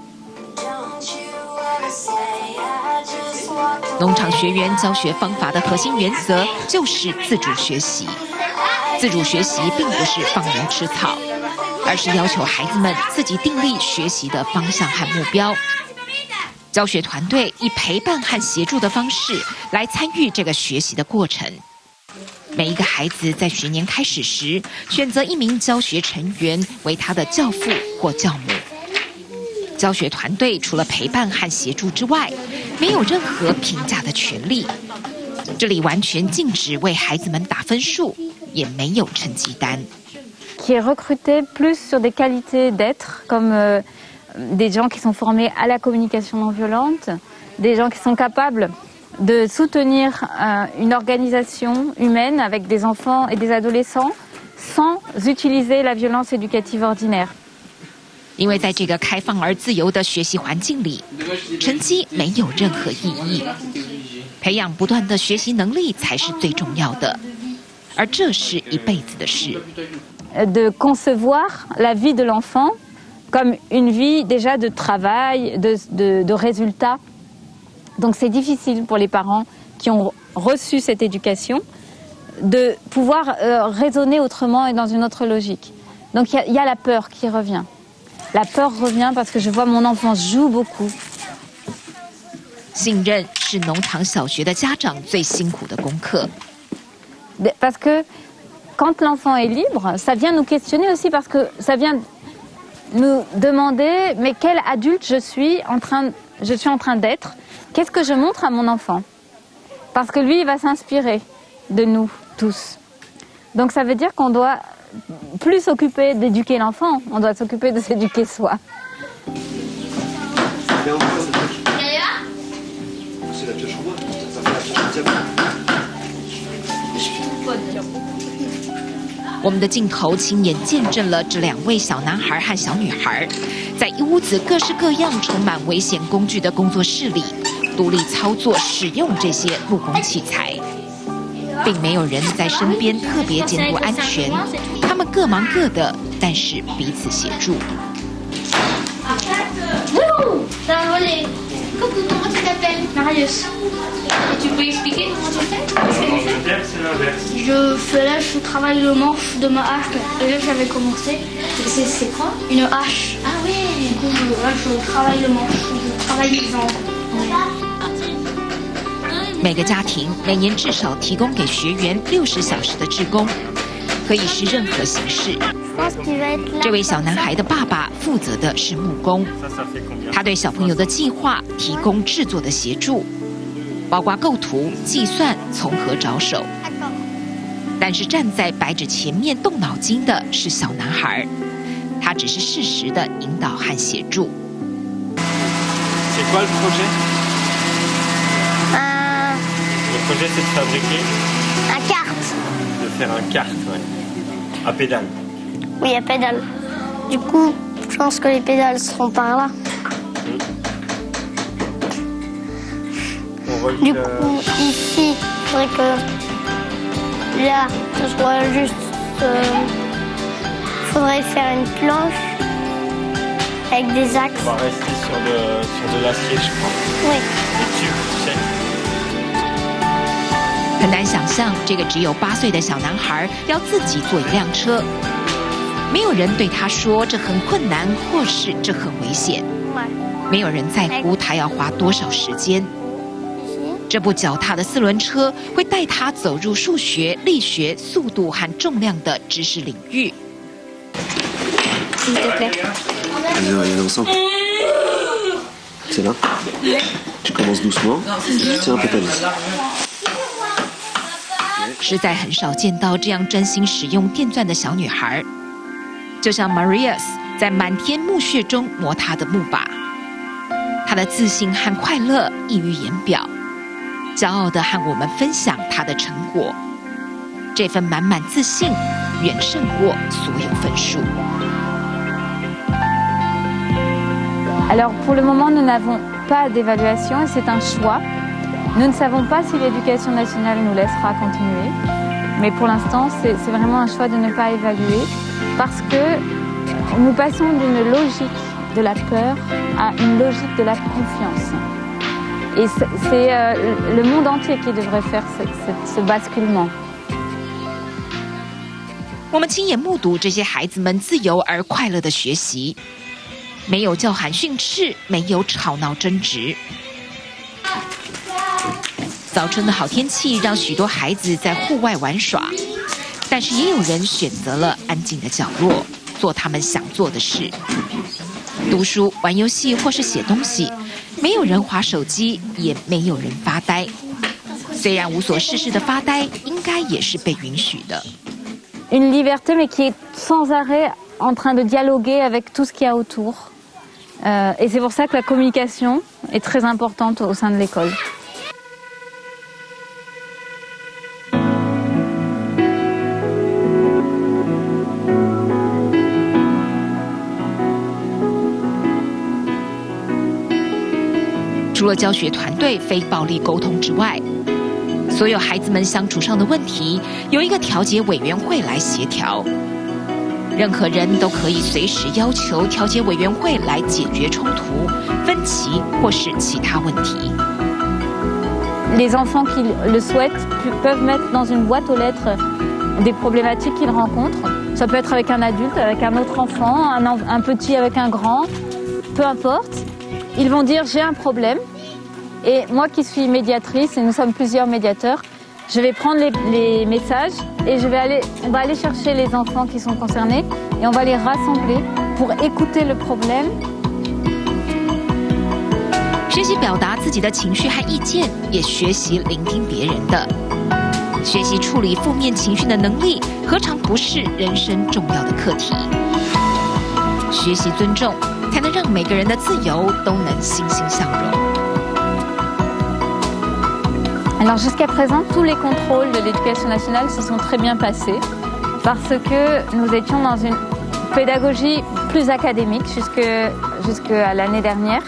农场学园教学方法的核心原则就是自主学习。自主学习并不是放牛吃草，而是要求孩子们自己订立学习的方向和目标。教学团队以陪伴和协助的方式来参与这个学习的过程。每一个孩子在学年开始时，选择一名教学成员为他的教父或教母。教学团队除了陪伴和协助之外，没有任何评价的权利。这里完全禁止为孩子们打分数，也没有成绩单。 Qui est recruté plus sur des qualités d'être, comme des gens qui sont formés à la communication non violente, des gens qui sont capables de soutenir une organisation humaine avec des enfants et des adolescents sans utiliser la violence éducative ordinaire. 因为在这个开放而自由的学习环境里，成绩没有任何意义，培养不断的学习能力才是最重要的，而这是一辈子的事。 De concevoir la vie de l'enfant comme une vie déjà de travail, de résultats. Donc c'est difficile pour les parents qui ont reçu cette éducation de pouvoir raisonner autrement et dans une autre logique. Donc il y a la peur qui revient. La peur revient parce que je vois mon enfant joue beaucoup. 信任是农场小学的家长最辛苦的功课。 Parce que quand l'enfant est libre, ça vient nous questionner aussi parce que ça vient nous demander mais quel adulte je suis en train d'être. Qu'est-ce que je montre à mon enfant? Parce que lui, il va s'inspirer de nous tous. Donc ça veut dire qu'on doit plus s'occuper d'éduquer l'enfant, on doit s'occuper de s'éduquer soi. 我们的镜头亲眼见证了这2位小男孩和小女孩，在一屋子各式各样充满危险工具的工作室里，独立操作使用这些木工器材，并没有人在身边特别监督安全。他们各忙各的，但是彼此协助。 Coucou, comment tu t'appelles? Marius. Et tu peux expliquer comment tu fais? C'est l'inverse. Je lâche, je travaille le manche de ma hache. Déjà j'avais commencé. C'est quoi? Une hache. Ah oui. Du coup je travaille le manche, je travaille les angles. 每个家庭每年至少提供给学员60小时的志工，可以是任何形式。这位小男孩的爸爸负责的是木工，他对小朋友的计划提供制作的协助，包括构图、计算、从何着手。但是站在白纸前面动脑筋的是小男孩，他只是适时的引导和协助。 C'est quoi le projet? Le projet c'est de fabriquer un kart. De faire un kart, ouais. À pédale. Oui, à pédale. Du coup, je pense que les pédales seront par là. Du coup, ici, il faudrait que là, ce soit juste... faudrait faire une planche avec des axes. On va rester sur de l'acier, je crois. Oui. Des tubes, tu sais. 很难想象，这个只有8岁的小男孩要自己做一辆车。没有人对他说这很困难，或是这很危险。没有人在乎他要花多少时间。这部脚踏的4轮车会带他走入数学、力学、速度和重量的知识领域。 S'il te plaît. Allez, on va y aller ensemble. C'est là. Tu commences doucement. Tiens, pétalise. 实在很少见到这样真心使用电钻的小女孩，就像 Marius 在满天木屑中磨她的木把，她的自信和快乐溢于言表，骄傲地和我们分享她的成果。这份满满自信远胜过所有分数。 Alors pour le moment, nous n'avons pas d'évaluation et c'est un choix. Nous ne savons pas si l'éducation nationale nous laissera continuer, mais pour l'instant, c'est vraiment un choix de ne pas évaluer parce que nous passons d'une logique de la peur à une logique de la confiance. Et c'est le monde entier qui devrait faire ce basculement. 我们亲眼目睹这些孩子们自由而快乐的学习，没有叫喊训斥，没有吵闹争执。早春的好天气让许多孩子在户外玩耍，但是也有人选择了安静的角落，做他们想做的事，读书、玩游戏或是写东西。没有人滑手机，也没有人发呆。虽然无所事事的发呆，应该也是被允许的。 Une liberté, mais qui est sans arrêt en train de dialoguer avec tout ce qu'il y a autour. Et c'est pour ça que la communication est très importante au sein de l'école. 了教学团队非暴力沟通之外，所有孩子们相处上的问题，由一个调解委员会来协调。任何人都可以随时要求调解委员会来解决冲突、分歧或是其他问题。 Les enfants qui le souhaitent peuvent mettre dans une boîte aux lettres des problématiques qu'ils rencontrent. Ça peut être avec un adulte, avec un autre enfant, un petit avec un grand, peu importe. Ils vont dire j'ai un problème. Et moi qui suis médiatrice, et nous sommes plusieurs médiateurs, je vais prendre les messages et on va aller chercher les enfants qui sont concernés et on va les rassembler pour écouter le problème. 学习表达自己的情绪和意见，也学习聆听别人的。学习处理负面情绪的能力，何尝不是人生重要的课题？学习尊重，才能让每个人的自由都能欣欣向荣。 Alors jusqu'à présent, tous les contrôles de l'éducation nationale se sont très bien passés parce que nous étions dans une pédagogie plus académique jusqu'à l'année dernière.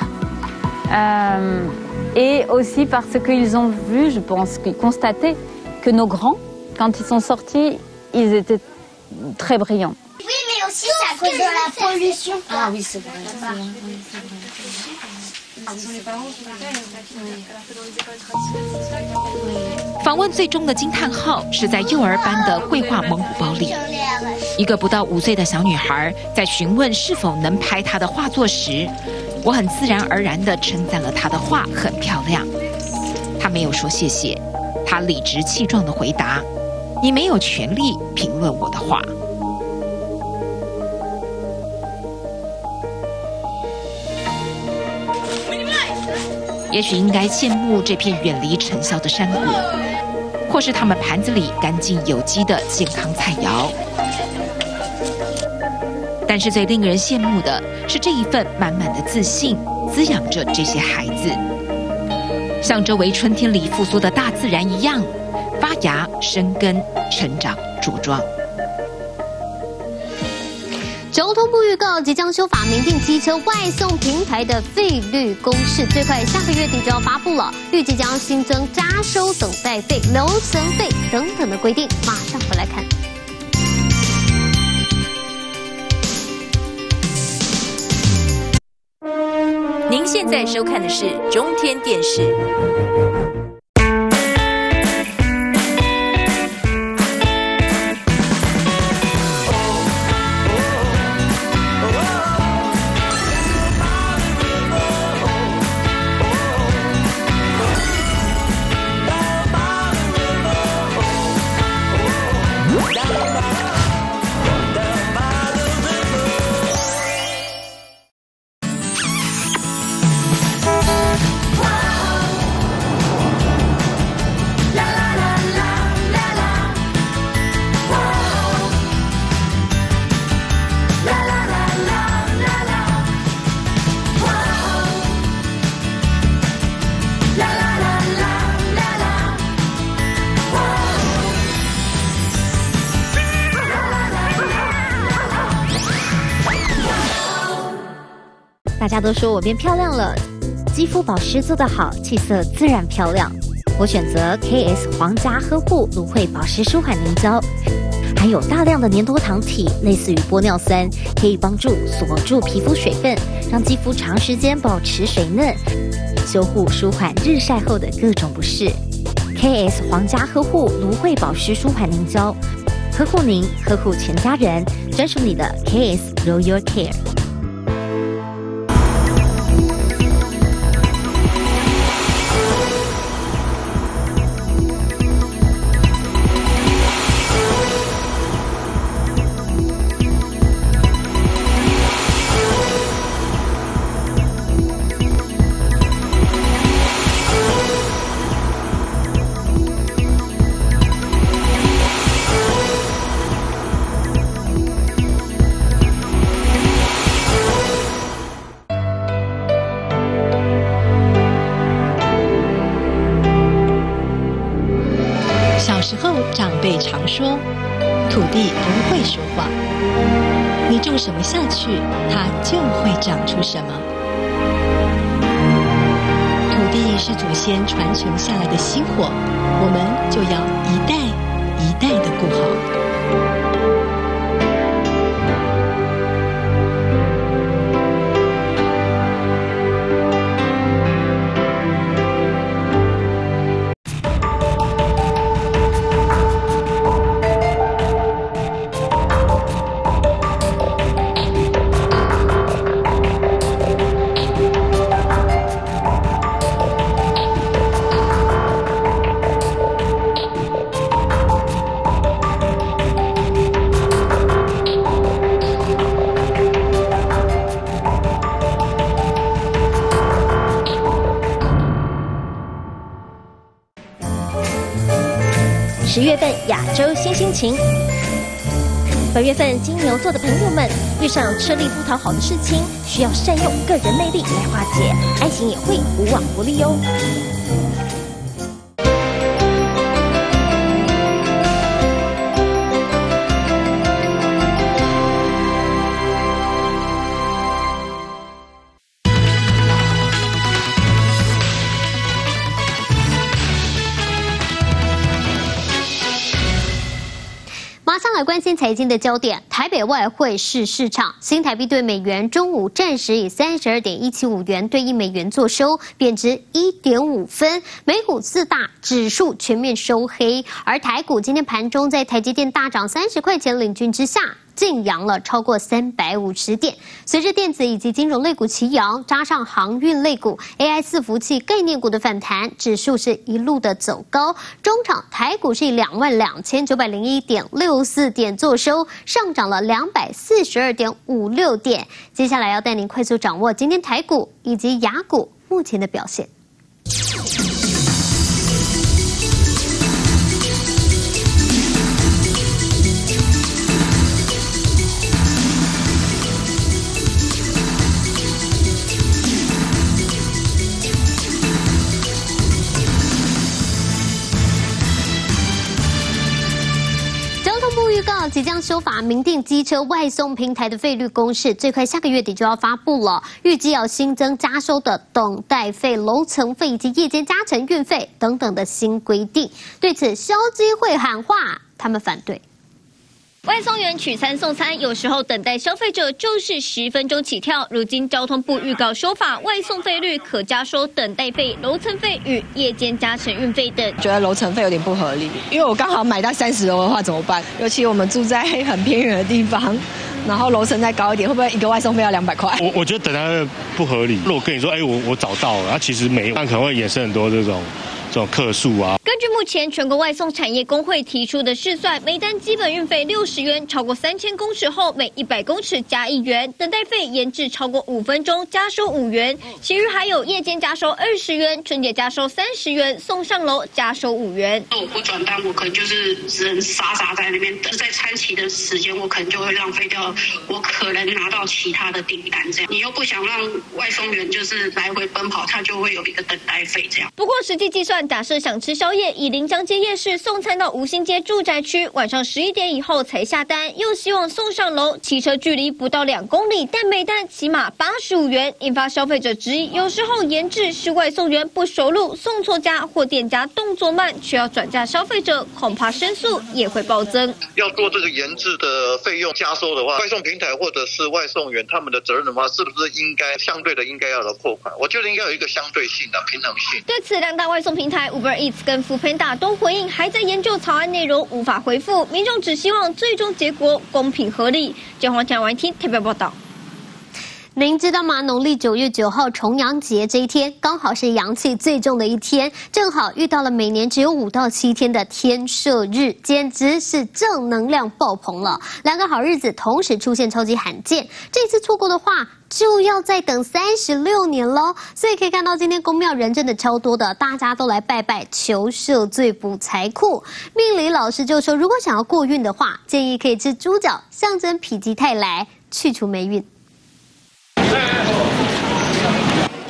Et aussi parce qu'ils ont vu, je pense, qu'ils constataient que nos grands, quand ils sont sortis, ils étaient très brillants. Oui, mais aussi c'est à cause de la pollution. Ah oui, c'est vrai. 访问最终的惊叹号是在幼儿班的绘画蒙古包里，一个不到5岁的小女孩在询问是否能拍她的画作时，我很自然而然地称赞了她的画很漂亮。她没有说谢谢，她理直气壮地回答：“你没有权利评论我的画。”也许应该羡慕这片远离尘嚣的山谷，或是他们盘子里干净有机的健康菜肴。但是最令人羡慕的是这一份满满的自信，滋养着这些孩子，像周围春天里复苏的大自然一样，发芽、生根、成长、茁壮。 交通部预告即将修法民定机车外送平台的费率公式，最快下个月底就要发布了，预计将新增加收等待费、流程费等等的规定。马上回来看。 您现在收看的是中天电视。 大家都说我变漂亮了，肌肤保湿做得好，气色自然漂亮。我选择 KS 皇家呵护芦荟保湿舒缓凝胶，含有大量的粘多糖体，类似于玻尿酸，可以帮助锁住皮肤水分，让肌肤长时间保持水嫩，修护舒缓日晒后的各种不适。KS 皇家呵护芦荟保湿舒缓凝胶，呵护您，呵护全家人，专属你的 KS Royal Care。 小时候，长辈常说，土地不会说谎，你种什么下去，它就会长出什么。土地地是祖先传承下来的薪火，我们就要一代一代的顾好。 10月份亚洲新心情，本月份金牛座的朋友们遇上吃力不讨好的事情，需要善用个人魅力来化解，爱情也会无往不利哦。 马上来关心财经的焦点，台北外汇市场，新台币对美元中午暂时以32.175元对1美元作收，贬值1.5分。美股4大指数全面收黑，而台股今天盘中在台积电大涨30块钱领军之下，净扬了超过350点。随着电子以及金融类股齐扬，加上航运类股、AI 伺服器概念股的反弹，指数是一路的走高。中场台股是以22,901.64点作收，上涨了242.56点。接下来要带您快速掌握今天台股以及亚股目前的表现。预告即将修法明定机车外送平台的费率公式，最快下个月底就要发布了。预计要新增加收的等待费、楼层费以及夜间加成运费等等的新规定。对此，消基会喊话，他们反对。 外送员取餐送餐，有时候等待消费者就是10分钟起跳。如今交通部预告修法，外送费率可加收等待费、楼层费与夜间加成运费等。 觉得楼层费有点不合理，因为我刚好买到30楼的话怎么办？尤其我们住在很偏远的地方，然后楼层再高一点，会不会一个外送费要200块？ 我觉得等待不合理。如果跟你说，我找到了，其实没有，那可能会衍生很多这种客诉啊。 根据目前全国外送产业工会提出的试算，每单基本运费60元，超过3000公尺后每100公尺加1元，等待费延至超过5分钟加收5元，其余还有夜间加收20元，春节加收30元，送上楼加收5元。 我不转单，我可能就是只能傻在那边等，在餐期的时间我可能就会浪费掉，我可能拿到其他的订单这样。你又不想让外送员就是来回奔跑，他就会有一个等待费这样。 不过实际计算，假设想吃宵夜，以临江街夜市送餐到吴兴街住宅区，晚上11点以后才下单，又希望送上楼，骑车距离不到2公里，但每单起码85元，引发消费者质疑。有时候延至是外送员不熟路、送错家或店家动作慢，却要转嫁消费者，恐怕申诉也会暴增。 要做这个延至的费用加收的话，外送平台或者是外送员他们的责任的话，是不是应该相对的应该要有扣款？我觉得应该有一个相对性的平衡性。 对此，2大外送平台 Uber Eats 跟 Foodpanda 都回应，还在研究草案内容，无法回复。民众只希望最终结果公平合理。江黄台湾听特别报道。 您知道吗？农历9月9号重阳节这一天，刚好是阳气最重的一天，正好遇到了每年只有5到7天的天赦日，简直是正能量爆棚了。2个好日子同时出现，超级罕见。这次错过的话，就要再等36年咯。所以可以看到今天宫庙人真的超多的，大家都来拜拜求赦罪补财库。命理老师就说，如果想要过运的话，建议可以吃猪脚，象征否极泰来，去除霉运。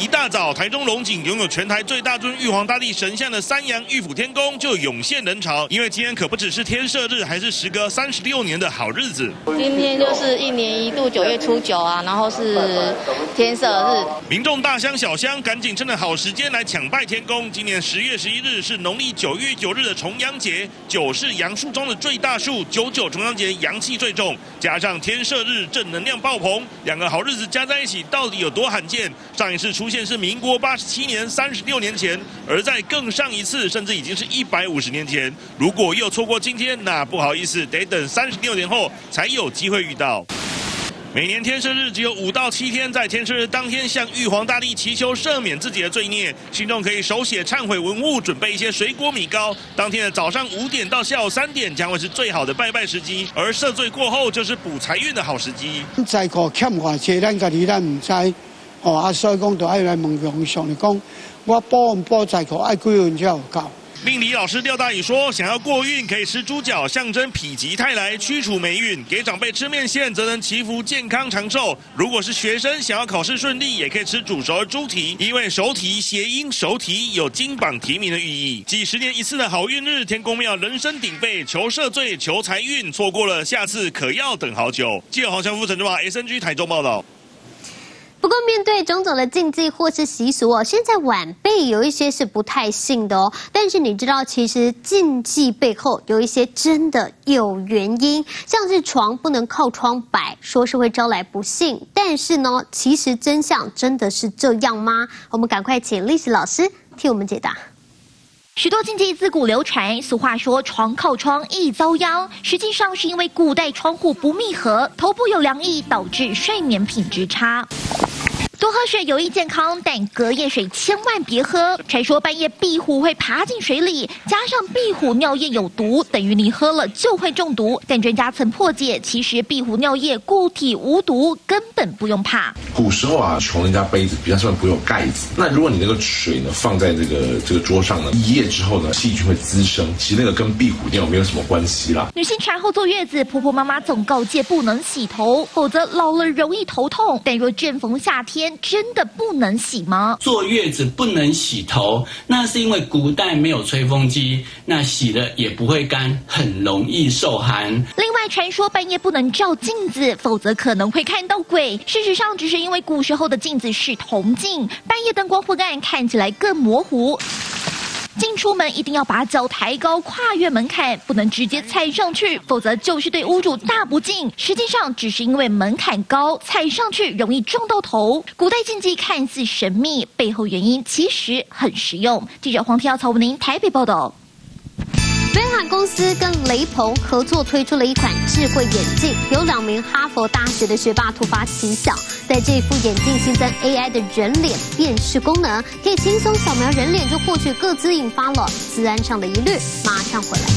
一大早，台中龙井拥有全台最大尊玉皇大帝神像的三阳玉府天宫就涌现人潮，因为今天可不只是天赦日，还是时隔36年的好日子。 今天就是1年1度9月初9啊，然后是天赦日， 民众大乡小乡赶紧趁着好时间来抢拜天公。今年10月11日是农历9月9日的重阳节，9是阳数中的最大数，99重阳节阳气最重，加上天赦日正能量爆棚，两个好日子加在一起，到底有多罕见？上一次出现是民国87年，36年前，而在更上一次，甚至已经是150年前。如果又错过今天，那不好意思，得等36年后才有机会遇到。每年天赦日只有5到7天，在天赦日当天向玉皇大帝祈求赦免自己的罪孽，信众可以手写忏悔文物，准备一些水果米糕。当天的早上5点到下午3点将会是最好的拜拜时机，而赦罪过后就是补财运的好时机。 财库欠偌济，咱家己咱唔知，所以讲就爱来问皇上嚟讲，我补财库爱几分才有够。 命理老师廖大宇说，想要过运可以吃猪脚，象征否极泰来，驱除霉运；给长辈吃面线，则能祈福健康长寿。如果是学生想要考试顺利，也可以吃煮熟的猪蹄，因为熟蹄谐音熟蹄，有金榜题名的寓意。几10年一次的好运日，天公庙人声鼎沸，求赦罪、求财运，错过了下次可要等好久。记者黄祥富、陈志华 SNG 台中报道。 不过，面对种种的禁忌或是习俗哦，现在晚辈有一些是不太信的哦。但是你知道，其实禁忌背后有一些真的有原因，像是床不能靠窗摆，说是会招来不幸。但是呢，其实真相真的是这样吗？我们赶快请历史老师替我们解答。 许多禁忌自古流传，俗话说床靠窗易遭殃，实际上是因为古代窗户不密合，头部有凉意，导致睡眠品质差。多喝水有益健康，但隔夜水千万别喝。传说半夜壁虎会爬进水里，加上壁虎尿液有毒，等于你喝了就会中毒。但专家曾破解，其实壁虎尿液固体无毒，根本不用怕。 古时候啊，穷人家杯子比较上面不会有盖子，那如果你那个水呢放在这个桌上呢，1夜之后呢，细菌会滋生，其实那个跟壁虎尿没有什么关系啦。 女性产后坐月子，婆婆妈妈总告诫不能洗头，否则老了容易头痛。但若正逢夏天，真的不能洗吗？ 坐月子不能洗头，那是因为古代没有吹风机，那洗了也不会干，很容易受寒。 另外，传说半夜不能照镜子，否则可能会看到鬼。事实上，只是因为古时候的镜子是铜镜，半夜灯光昏暗，看起来更模糊。进出门一定要把脚抬高，跨越门槛，不能直接踩上去，否则就是对屋主大不敬。实际上只是因为门槛高，踩上去容易撞到头。古代禁忌看似神秘，背后原因其实很实用。记者黄天耀、曹文宁台北报道。 北海公司跟雷朋合作推出了一款智慧眼镜，有2名哈佛大学的学霸突发奇想，在这副眼镜新增 AI 的人脸辨识功能，可以轻松扫描人脸就获取个资，引发了资安上的疑虑。马上回来。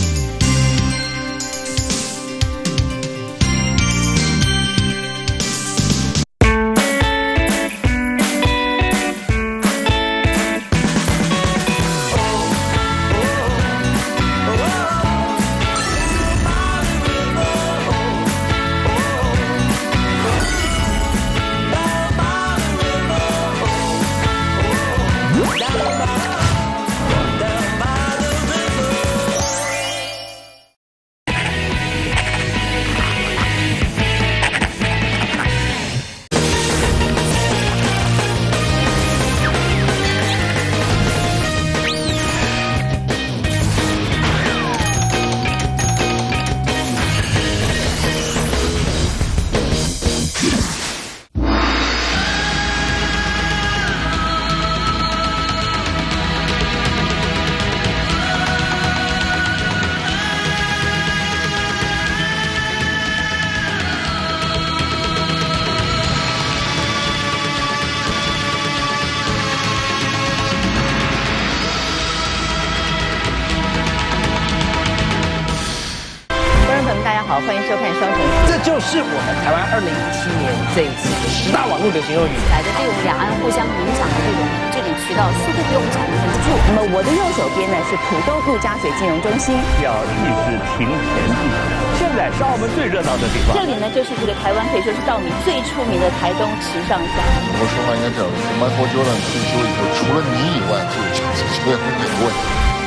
好，欢迎收看《双城》，这就是我们台湾2017年这一次的10大网络流行用语。 来的对我们两岸互相影响的这种取到似乎比我们强的分支柱。那么我的右手边呢是浦东陆家嘴金融中心， 要一直停前进。现在是澳门最热闹的地方。 这里呢就是这个台湾可以说是稻米最出名的台东池上乡。 我说话应该这样，Michael Jordan退休以后，除了你以外，这个球员会没有问题。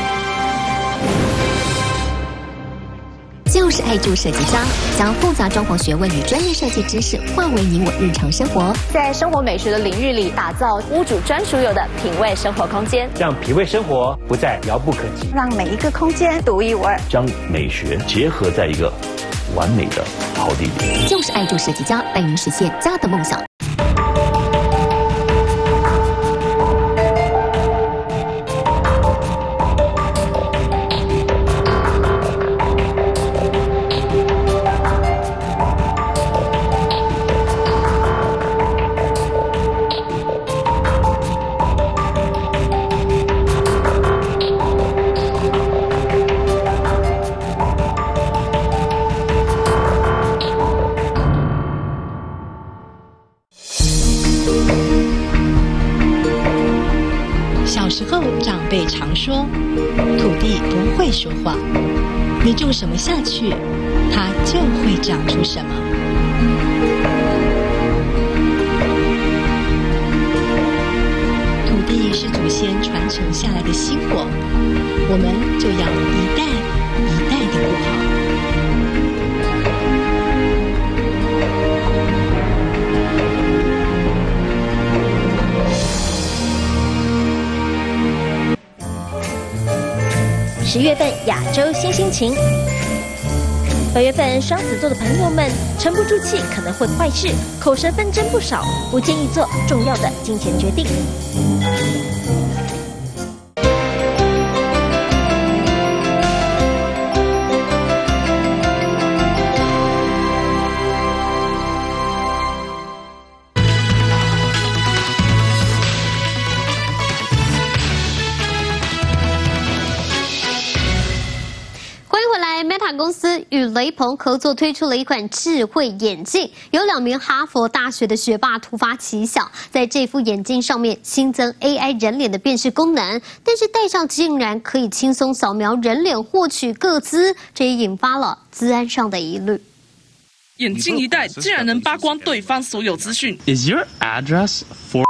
就是爱住设计家，将复杂装潢学问与专业设计知识化为你我日常生活， 在生活美学的领域里打造屋主专属有的品味生活空间， 让品味生活不再遥不可及， 让每一个空间独一无二， 将美学结合在一个完美的好地点。 就是爱住设计家，带您实现家的梦想。 长辈常说，土地不会说话，你种什么下去，它就会长出什么。土地是祖先传承下来的薪火，我们就要一代一代的顾好。 10月份亚洲新心情。本月份双子座的朋友们，沉不住气可能会坏事，口舌纷争不少，不建议做重要的金钱决定。 Meta 公司与雷朋合作推出了一款智慧眼镜，有2名哈佛大学的学霸突发奇想，在这副眼镜上面新增 AI 人脸的辨识功能，但是戴上竟然可以轻松扫描人脸获取个资，这也引发了资安上的疑虑。 眼镜一戴竟然能扒光对方所有资讯。 Is your address for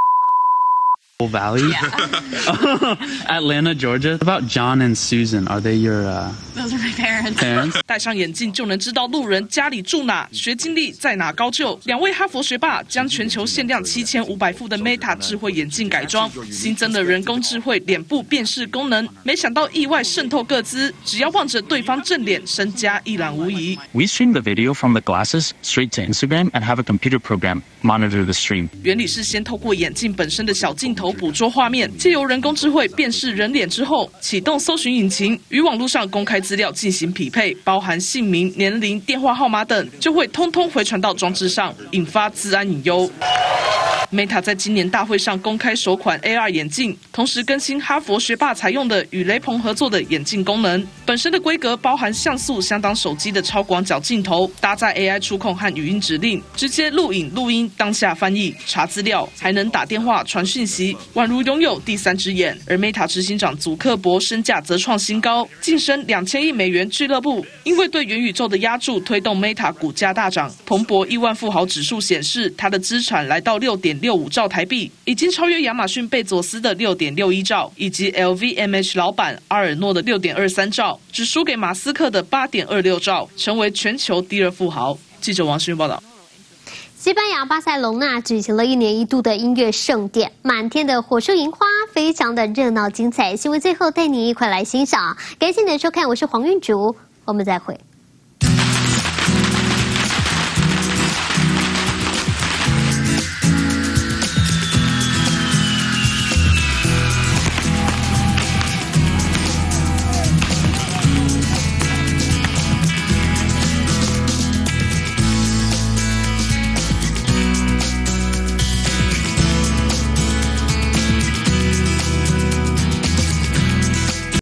Valley? Yeah. Atlanta, Georgia. What about John and Susan? Are they your Those are my parents. 戴上眼镜就能知道路人家里住哪，学经历在哪高就。2位哈佛学霸将全球限量7500副的 Meta 智慧眼镜改装，新增了人工智慧脸部辨识功能，没想到意外渗透个资，只要望着对方正脸，身家一览无遗。 We stream the video from the glasses straight to Instagram and have a computer program monitor the stream. 原理是先透过眼镜本身的小镜头捕捉画面，借由人工智慧辨识人脸之后，启动搜寻引擎，与网络上公开资料进行匹配，包含姓名、年龄、电话号码等，就会通通回传到装置上，引发资安隐忧。Meta 在今年大会上公开首款 AR 眼镜，同时更新哈佛学霸采用的与雷朋合作的眼镜功能。本身的规格包含像素相当手机的超广角镜头，搭载 AI 触控和语音指令，直接录影、录音、当下翻译、查资料，还能打电话、传讯息，宛如拥有第3只眼。而 Meta 执行长祖克伯身价则创新高，晋升2000亿美元俱乐部。因为对元宇宙的押注，推动 Meta 股价大涨。彭博亿万富豪指数显示，他的资产来到6.65兆台币，已经超越亚马逊贝佐斯的6.61兆，以及 LVMH 老板阿尔诺的6.23兆，只输给马斯克的8.26兆，成为全球第2富豪。记者王世云报道。 西班牙巴塞隆纳举行了1年1度的音乐盛典，满天的火树银花，非常的热闹精彩。新闻最后带你一块来欣赏。感谢你的收看，我是黄韵竹，我们再会。